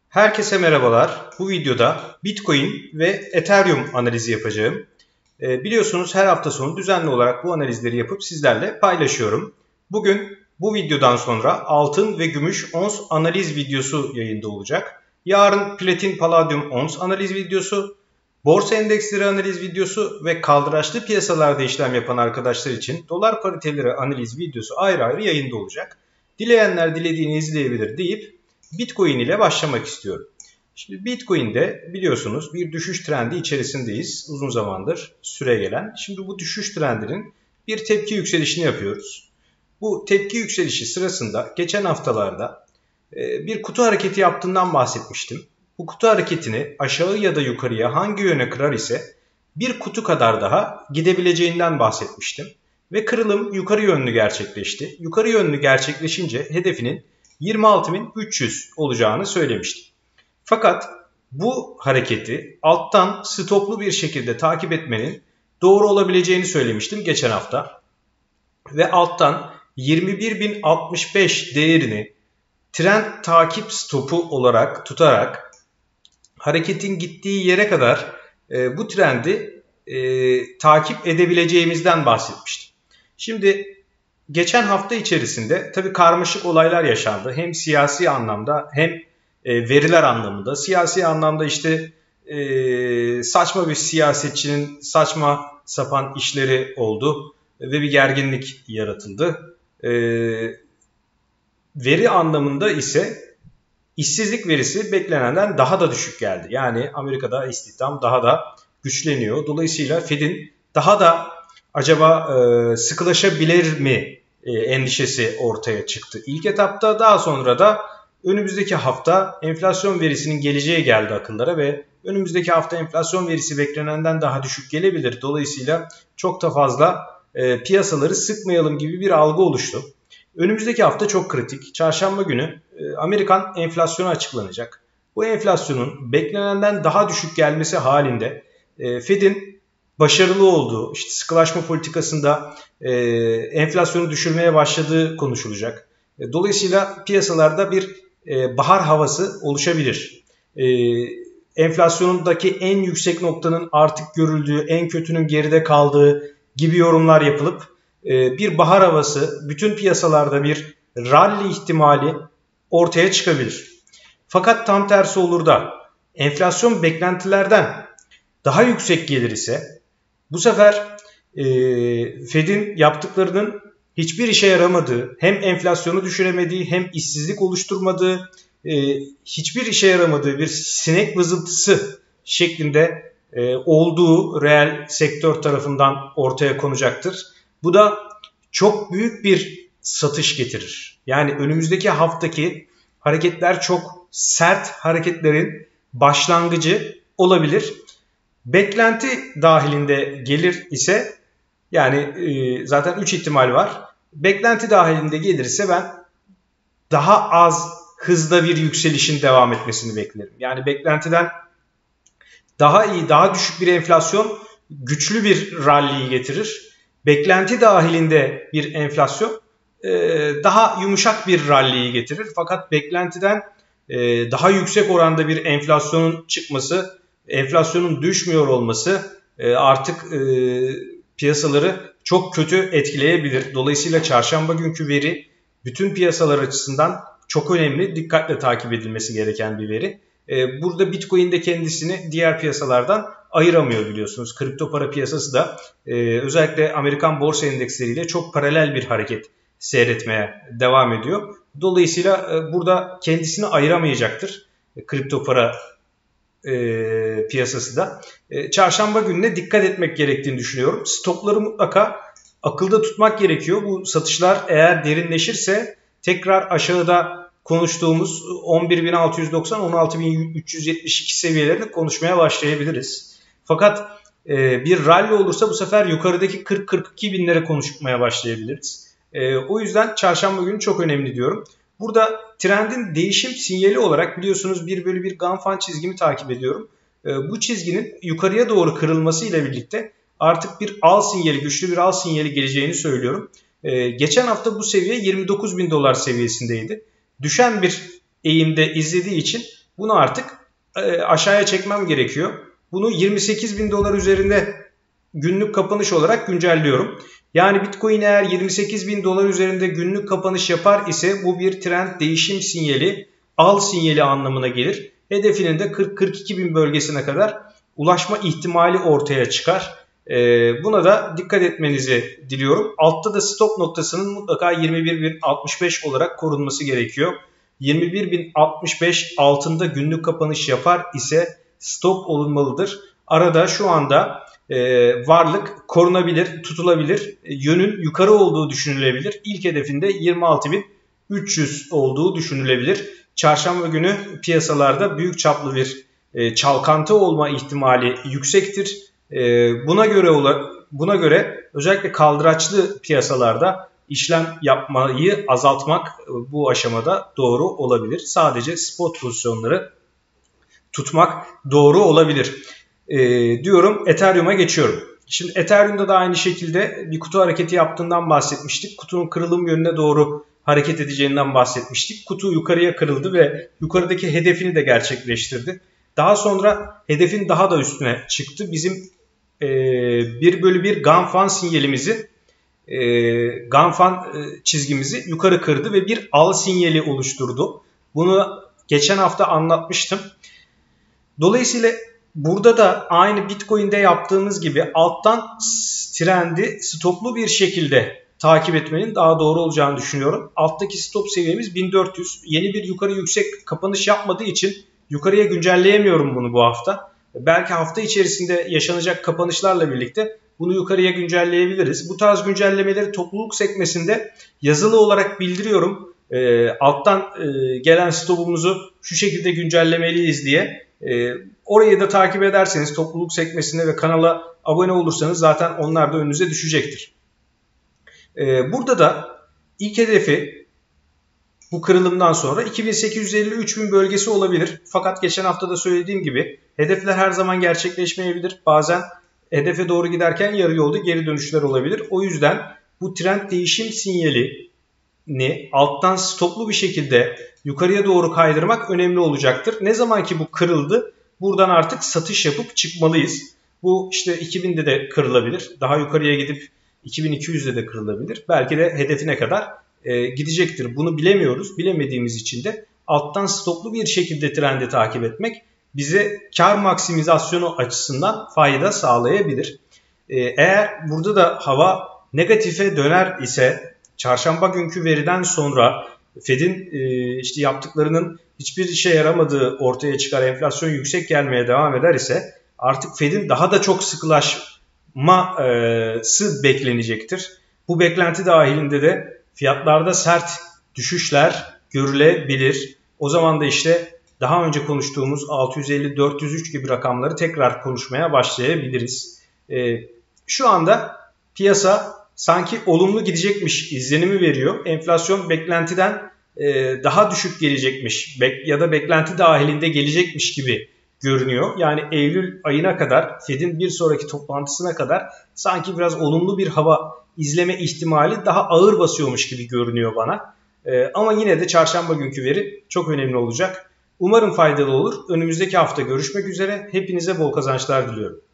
Herkese merhabalar. Bu videoda Bitcoin ve Ethereum analizi yapacağım. Biliyorsunuz her hafta sonu düzenli olarak bu analizleri yapıp sizlerle paylaşıyorum. Bugün bu videodan sonra altın ve gümüş ons analiz videosu yayında olacak. Yarın platin palladium ons analiz videosu, borsa endeksleri analiz videosu ve kaldıraçlı piyasalarda işlem yapan arkadaşlar için dolar pariteleri analiz videosu ayrı ayrı yayında olacak. Dileyenler dilediğini izleyebilir deyip Bitcoin ile başlamak istiyorum. Şimdi Bitcoin'de biliyorsunuz bir düşüş trendi içerisindeyiz. Uzun zamandır süregelen. Şimdi bu düşüş trendinin bir tepki yükselişini yapıyoruz. Bu tepki yükselişi sırasında geçen haftalarda bir kutu hareketi yaptığından bahsetmiştim. Bu kutu hareketini aşağı ya da yukarıya hangi yöne kırar ise bir kutu kadar daha gidebileceğinden bahsetmiştim. Ve kırılım yukarı yönlü gerçekleşti. Yukarı yönlü gerçekleşince hedefinin 26.300 olacağını söylemiştim. Fakat bu hareketi alttan stoplu bir şekilde takip etmenin doğru olabileceğini söylemiştim geçen hafta. Ve alttan 21.065 değerini trend takip stopu olarak tutarak hareketin gittiği yere kadar bu trendi takip edebileceğimizden bahsetmiştim. Şimdi geçen hafta içerisinde tabii karmaşık olaylar yaşandı. Hem siyasi anlamda hem veriler anlamında. Siyasi anlamda işte saçma bir siyasetçinin saçma sapan işleri oldu ve bir gerginlik yaratıldı. Veri anlamında ise işsizlik verisi beklenenden daha da düşük geldi. Yani Amerika'da istihdam daha da güçleniyor. Dolayısıyla Fed'in daha da acaba sıkılaşabilir mi endişesi ortaya çıktı. İlk etapta, daha sonra da önümüzdeki hafta enflasyon verisinin geleceği geldi akıllara ve önümüzdeki hafta enflasyon verisi beklenenden daha düşük gelebilir. Dolayısıyla çok da fazla piyasaları sıkmayalım gibi bir algı oluştu. Önümüzdeki hafta çok kritik. Çarşamba günü Amerikan enflasyonu açıklanacak. Bu enflasyonun beklenenden daha düşük gelmesi halinde Fed'in başarılı olduğu, işte sıkılaşma politikasında enflasyonu düşürmeye başladığı konuşulacak. Dolayısıyla piyasalarda bir bahar havası oluşabilir. Enflasyondaki en yüksek noktanın artık görüldüğü, en kötünün geride kaldığı gibi yorumlar yapılıp bir bahar havası, bütün piyasalarda bir rally ihtimali ortaya çıkabilir. Fakat tam tersi olur da enflasyon beklentilerden daha yüksek gelir ise bu sefer Fed'in yaptıklarının hiçbir işe yaramadığı, hem enflasyonu düşüremediği hem işsizlik oluşturmadığı, hiçbir işe yaramadığı bir sinek vızıltısı şeklinde olduğu reel sektör tarafından ortaya konacaktır. Bu da çok büyük bir satış getirir. Yani önümüzdeki haftaki hareketler çok sert hareketlerin başlangıcı olabilir. Beklenti dahilinde gelir ise, yani zaten 3 ihtimal var. Beklenti dahilinde gelirse ben daha az hızda bir yükselişin devam etmesini beklerim. Yani beklentiden daha iyi, daha düşük bir enflasyon güçlü bir rally'yi getirir. Beklenti dahilinde bir enflasyon daha yumuşak bir rally'yi getirir. Fakat beklentiden daha yüksek oranda bir enflasyonun çıkması, enflasyonun düşmüyor olması artık piyasaları çok kötü etkileyebilir. Dolayısıyla çarşamba günkü veri bütün piyasalar açısından çok önemli, dikkatle takip edilmesi gereken bir veri. Burada Bitcoin de kendisini diğer piyasalardan ayıramıyor biliyorsunuz. Kripto para piyasası da özellikle Amerikan borsa endeksleriyle çok paralel bir hareket seyretmeye devam ediyor. Dolayısıyla burada kendisini ayıramayacaktır kripto para piyasası da. Çarşamba gününe dikkat etmek gerektiğini düşünüyorum. Stopları mutlaka akılda tutmak gerekiyor. Bu satışlar eğer derinleşirse tekrar aşağıda konuştuğumuz 11.690-16.372 seviyelerini konuşmaya başlayabiliriz. Fakat bir rally olursa bu sefer yukarıdaki 40-42 binlere konuşmaya başlayabiliriz. O yüzden çarşamba günü çok önemli diyorum. Burada trendin değişim sinyali olarak biliyorsunuz 1/1 Ganfan çizgimi takip ediyorum. Bu çizginin yukarıya doğru kırılması ile birlikte artık bir al sinyali, güçlü bir al sinyali geleceğini söylüyorum. Geçen hafta bu seviye $29.000 seviyesindeydi. Düşen bir eğimde izlediği için Bunu artık aşağıya çekmem gerekiyor. Bunu 28.000 dolar üzerinde günlük kapanış olarak güncelliyorum. Yani Bitcoin eğer 28.000 dolar üzerinde günlük kapanış yapar ise bu bir trend değişim sinyali, al sinyali anlamına gelir. Hedefinin de 40-42 bin bölgesine kadar ulaşma ihtimali ortaya çıkar. Buna da dikkat etmenizi diliyorum. Altta da stop noktasının mutlaka 21.065 olarak korunması gerekiyor. 21.065 altında günlük kapanış yapar ise stop olunmalıdır. Arada şu anda varlık korunabilir, tutulabilir. Yönün yukarı olduğu düşünülebilir. İlk hedefinde 26.300 olduğu düşünülebilir. Çarşamba günü piyasalarda büyük çaplı bir çalkantı olma ihtimali yüksektir. Buna göre özellikle kaldıraçlı piyasalarda işlem yapmayı azaltmak bu aşamada doğru olabilir. Sadece spot pozisyonları tutmak doğru olabilir. Diyorum, Ethereum'a geçiyorum. Şimdi Ethereum'da da aynı şekilde bir kutu hareketi yaptığından bahsetmiştik. Kutunun kırılım yönüne doğru hareket edeceğinden bahsetmiştik. Kutu yukarıya kırıldı ve yukarıdaki hedefini de gerçekleştirdi. Daha sonra hedefin daha da üstüne çıktı. Bizim 1/1 Ganfan sinyalimizi, Ganfan çizgimizi yukarı kırdı ve bir al sinyali oluşturdu. Bunu geçen hafta anlatmıştım. Dolayısıyla burada da aynı Bitcoin'de yaptığımız gibi alttan trendi stoplu bir şekilde takip etmenin daha doğru olacağını düşünüyorum. Alttaki stop seviyemiz 1400. Yeni bir yukarı yüksek kapanış yapmadığı için yukarıya güncelleyemiyorum bunu bu hafta. Belki hafta içerisinde yaşanacak kapanışlarla birlikte bunu yukarıya güncelleyebiliriz. Bu tarz güncellemeleri topluluk sekmesinde yazılı olarak bildiriyorum. Alttan gelen stopumuzu şu şekilde güncellemeliyiz diye. Orayı da takip ederseniz topluluk sekmesine ve kanala abone olursanız zaten onlar da önünüze düşecektir. Burada da ilk hedefi bu kırılımdan sonra 2850-3000 bölgesi olabilir. Fakat geçen hafta da söylediğim gibi hedefler her zaman gerçekleşmeyebilir. Bazen hedefe doğru giderken yarı yolda geri dönüşler olabilir. O yüzden bu trend değişim sinyalini alttan stoplu bir şekilde yukarıya doğru kaydırmak önemli olacaktır. Ne zaman ki bu kırıldı, buradan artık satış yapıp çıkmalıyız. Bu işte 2000'de de kırılabilir. Daha yukarıya gidip 2200'de de kırılabilir. Belki de hedefine kadar gidecektir. Bunu bilemiyoruz. Bilemediğimiz için de alttan stoplu bir şekilde trendi takip etmek bize kar maksimizasyonu açısından fayda sağlayabilir. Eğer burada da hava negatife döner ise çarşamba günkü veriden sonra Fed'in işte yaptıklarının hiçbir işe yaramadığı ortaya çıkar, enflasyon yüksek gelmeye devam eder ise artık Fed'in daha da çok sıkılaşması beklenecektir. Bu beklenti dahilinde de fiyatlarda sert düşüşler görülebilir. O zaman da işte daha önce konuştuğumuz 650-403 gibi rakamları tekrar konuşmaya başlayabiliriz. Şu anda piyasa sanki olumlu gidecekmiş izlenimi veriyor. Enflasyon beklentiden daha düşük gelecekmiş ya da beklenti dahilinde gelecekmiş gibi görünüyor. Yani Eylül ayına kadar, Fed'in bir sonraki toplantısına kadar sanki biraz olumlu bir hava izleme ihtimali daha ağır basıyormuş gibi görünüyor bana. Ama yine de çarşamba günkü veri çok önemli olacak. Umarım faydalı olur. Önümüzdeki hafta görüşmek üzere. Hepinize bol kazançlar diliyorum.